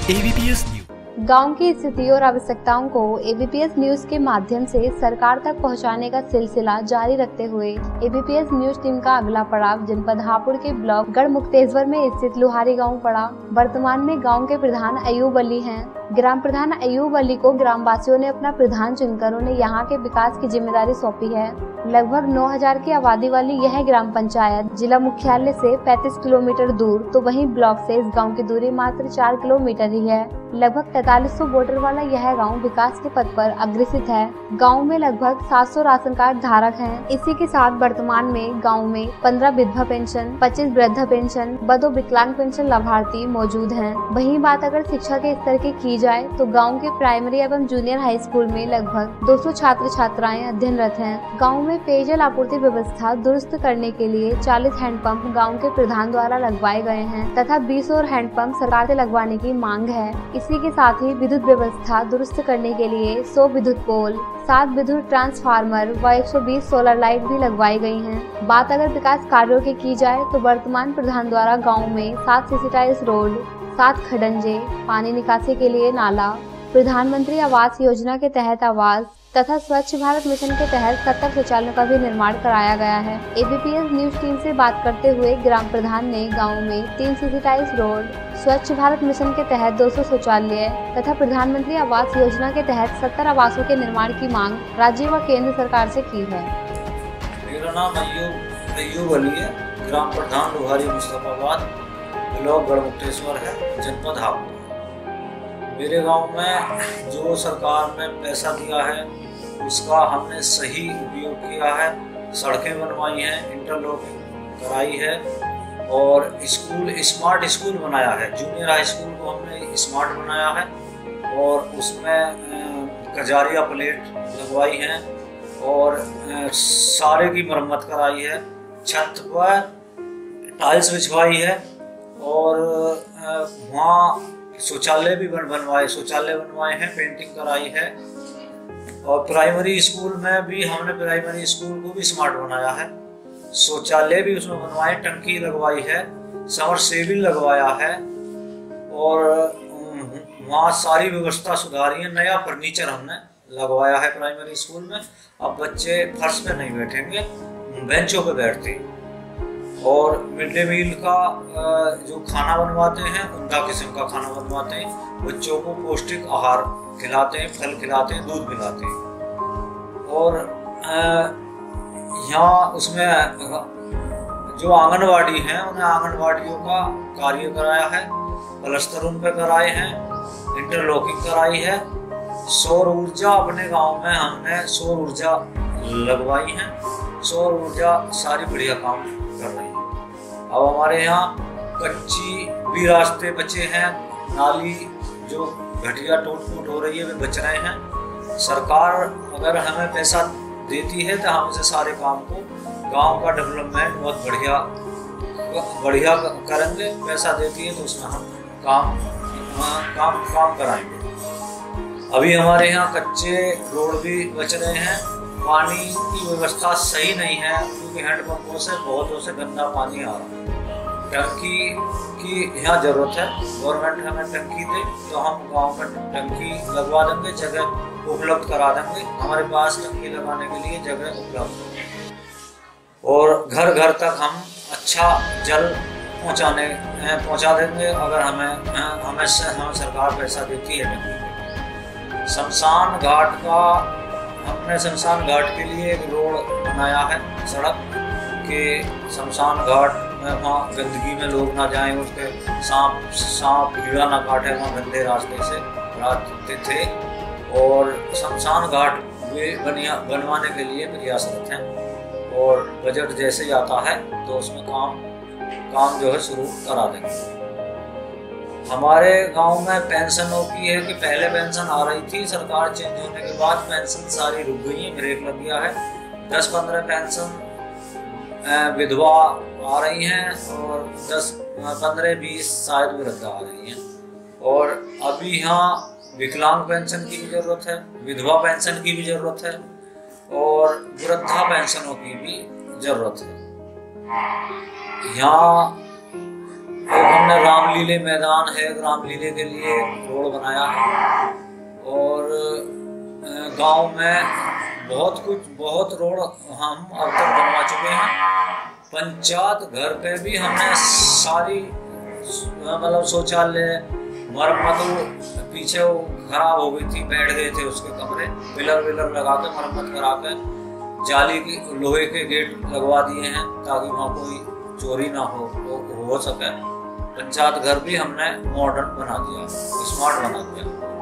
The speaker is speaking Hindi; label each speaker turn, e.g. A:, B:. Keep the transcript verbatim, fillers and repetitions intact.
A: ABPS news.
B: गांव की स्थिति और आवश्यकताओं को एबीपीएस न्यूज के माध्यम से सरकार तक पहुंचाने का सिलसिला जारी रखते हुए एबीपीएस न्यूज टीम का अगला पड़ाव जनपद हापुड़ के ब्लॉक गढ़मुक्तेश्वर में स्थित लुहारी गांव पड़ा। वर्तमान में गांव के प्रधान अयूब अली हैं। ग्राम प्रधान अयूब अली को ग्रामवासियों ने अपना प्रधान चुनकर उन्हें यहाँ के विकास की जिम्मेदारी सौंपी है। लगभग नौ हज़ार की आबादी वाली यह ग्राम पंचायत जिला मुख्यालय से पैंतीस किलोमीटर दूर, तो वहीं ब्लॉक से इस गांव की दूरी मात्र चार किलोमीटर ही है। लगभग तैतालीस सौ वोटर वाला यह गांव विकास के पथ पर अग्रसित है। गांव में लगभग सात सौ राशन कार्ड धारक हैं। इसी के साथ वर्तमान में गांव में पंद्रह विधवा पेंशन, पच्चीस वृद्धा पेंशन, बदो विकलांग पेंशन लाभार्थी मौजूद हैं। वहीं बात अगर शिक्षा के स्तर की की जाए तो गांव के प्राइमरी एवं जूनियर हाई स्कूल में लगभग दो सौ छात्र छात्राएं अध्ययनरत हैं। गांव में पेयजल आपूर्ति व्यवस्था दुरुस्त करने के लिए चालीस हैंडपंप गांव के प्रधान द्वारा लगवाए गए हैं तथा बीस और हैंडपंप सरकार से लगवाने की मांग है। इसी के साथ ही विद्युत व्यवस्था दुरुस्त करने के लिए सौ विद्युत पोल, सात विद्युत ट्रांसफार्मर व एक सौ बीस सोलर लाइट भी लगवाई गई हैं। बात अगर विकास कार्यों की की जाए तो वर्तमान प्रधान द्वारा गांव में सात सीसी टाइल्स रोड, सात खडंजे, पानी निकासी के लिए नाला, प्रधानमंत्री आवास योजना के तहत आवास तथा स्वच्छ भारत मिशन के तहत सत्तर शौचालयों का भी निर्माण कराया गया है। एबीपीएस न्यूज टीम से बात करते हुए ग्राम प्रधान ने गांव में तीन सीसी टाइल्स रोड, स्वच्छ भारत मिशन के तहत दो सौ शौचालय तथा प्रधानमंत्री आवास योजना के तहत सत्तर आवासों के निर्माण की मांग राज्य व केंद्र सरकार से की है।
C: मेरा नाम अयूब अयूब अली है। ग्राम प्रधान लुहारी मुस्तफाबाद, ब्लॉक गढ़मुक्तेश्वर है, जनपद हापुड़। मेरे गांव में जो सरकार ने पैसा दिया है उसका हमने सही उपयोग किया है। सड़कें बनवाई हैं, इंटरलॉकिंग कराई है और स्कूल स्मार्ट स्कूल बनाया है। जूनियर हाई स्कूल को हमने स्मार्ट बनाया है और उसमें कजारिया प्लेट लगवाई हैं और सारे की मरम्मत कराई है। छत पर टाइल्स बिछवाई है और वहाँ शौचालय भी बन बनवाए शौचालय बनवाए हैं, पेंटिंग कराई है। और प्राइमरी स्कूल में भी हमने प्राइमरी स्कूल को भी स्मार्ट बनाया है। शौचालय भी उसमें बनवाए, टंकी लगवाई है, समरसेबिल लगवाया है और वहाँ सारी व्यवस्था सुधारी है। नया फर्नीचर हमने लगवाया है प्राइमरी स्कूल में। अब बच्चे फर्श पे नहीं बैठेंगे, बेंचों पे बैठते। और मिड डे मील का जो खाना बनवाते हैं, उमदा किस्म का खाना बनवाते हैं। बच्चों को पौष्टिक आहार खिलाते हैं, फल खिलाते हैं, दूध पिलाते हैं। और यहाँ उसमें जो आंगनवाड़ी हैं उन्हें आंगनवाड़ियों का कार्य कराया है, प्लस्तर उन पे कराए हैं, इंटरलॉकिंग कराई है। सौर ऊर्जा अपने गांव में हमने सौर ऊर्जा लगवाई है। सौर ऊर्जा सारी बढ़िया काम कर रही है। अब हमारे यहाँ कच्ची भी रास्ते बचे हैं, नाली जो घटिया टूट फूट हो रही है वे बच रहे हैं। सरकार अगर हमें पैसा देती है तो हम इसे सारे काम को, गांव का डेवलपमेंट बहुत बढ़िया बढ़िया करेंगे। पैसा देती है तो उसमें हम काम काम काम कराएंगे। अभी हमारे यहाँ कच्चे रोड भी बच रहे हैं। पानी की व्यवस्था सही नहीं है क्योंकि हैंडपंपों से बहुतों से गंदा पानी आ रहा है। टंकी की यहाँ जरूरत है, गवर्नमेंट हमें टंकी दे तो हम गांव में टंकी लगवा देंगे, जगह उपलब्ध करा देंगे। हमारे पास टंकी लगाने के लिए जगह उपलब्ध है और घर घर तक हम अच्छा जल पहुँचाने पहुँचा देंगे अगर हमें हमें से हमें सरकार पैसा देती है। टंकी शमशान घाट का हमने शमशान घाट के लिए एक रोड बनाया है, सड़क के शमशान घाट में वहाँ गंदगी में लोग ना जाएं, उसके सांप सांप कीड़ा ना काटे, वहाँ गंदे रास्ते से रास्ते थे। और शमशान घाट वे बनिया बनवाने के लिए प्रयासरत हैं और बजट जैसे ही आता है तो उसमें काम काम जो है शुरू करा देंगे। हमारे गांव में पेंशनों की है कि पहले पेंशन आ रही थी, सरकार चेंज होने के बाद पेंशन सारी रुक गई है, ब्रेक लग गया है। दस पंद्रह पेंशन विधवा आ रही हैं और दस पंद्रह बीस शायद वृद्धा आ रही हैं। और अभी यहाँ विकलांग पेंशन की भी जरूरत है, विधवा पेंशन की भी जरूरत है और वृद्धा पेंशनों की भी जरूरत है। यहाँ एक हमने रामलीले मैदान है, रामलीले के लिए रोड बनाया है। और गांव में बहुत कुछ बहुत रोड हम अब तक बनवा चुके हैं। पंचायत घर पे भी हमने सारी मतलब शौचालय मरम्मत, पीछे वो खराब हो गई थी, बैठ गए थे उसके कमरे, पिलर विलर लगा के मरम्मत करा के जाली की लोहे के गेट लगवा दिए हैं ताकि वहाँ कोई चोरी ना हो हो, हो सके। पंचायत घर भी हमने मॉडर्न बना दिया, स्मार्ट बना दिया।